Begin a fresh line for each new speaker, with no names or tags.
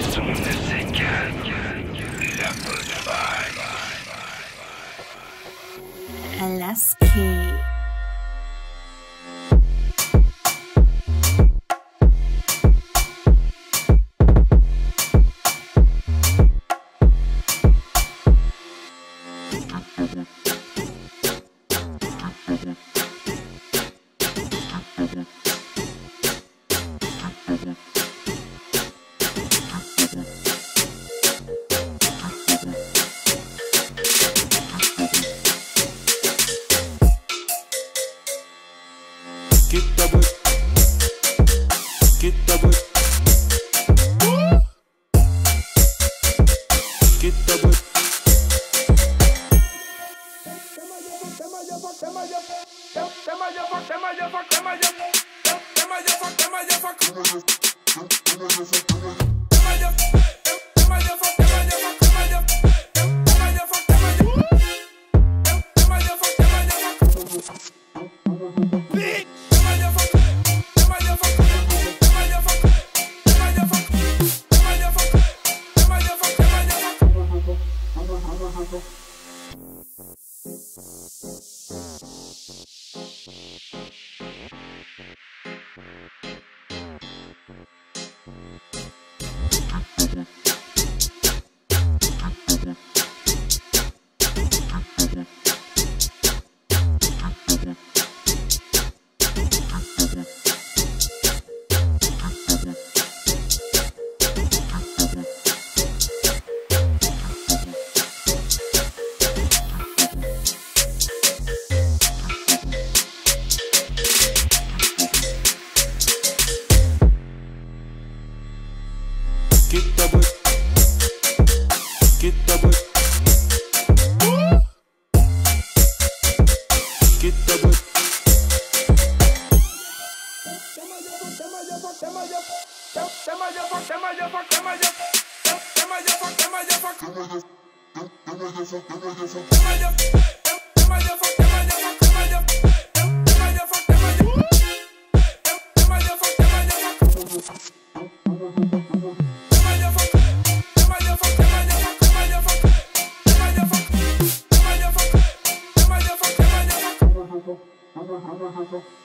Son de ces cannes, la bonne vibe.
Alaska.
Get the boy. Get the boy. Get the boy. Get the boy. Get the boy. Get the boy. Get the boy.